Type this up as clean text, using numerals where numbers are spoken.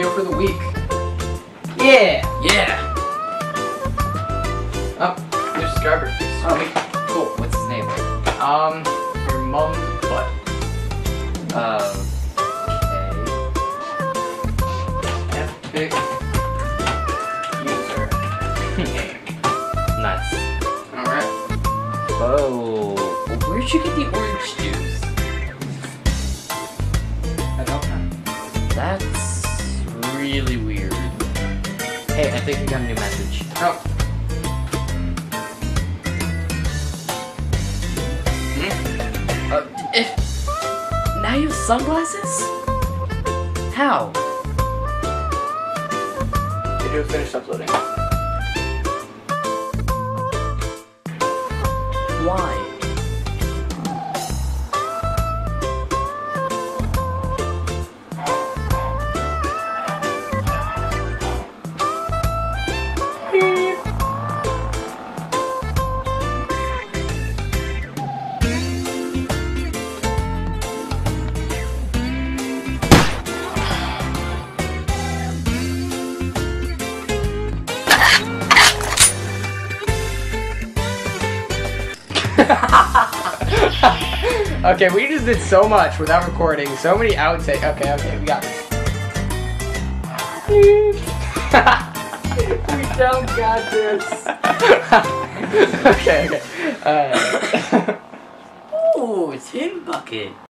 video for the week. Yeah! Yeah! Oh, new subscriber. Sweet. Cool. What's his name? Your mom's butt. Okay. Epic user name. Nice. Alright. Whoa. Where'd you get the orange juice? I don't know. That's really weird. Hey, I think we got a new message. Oh. Now you have sunglasses? How? Video finished uploading. Why? Okay, we just did so much without recording, so many outtakes. Okay, we got this. We don't got this. Okay. Ooh, tin bucket.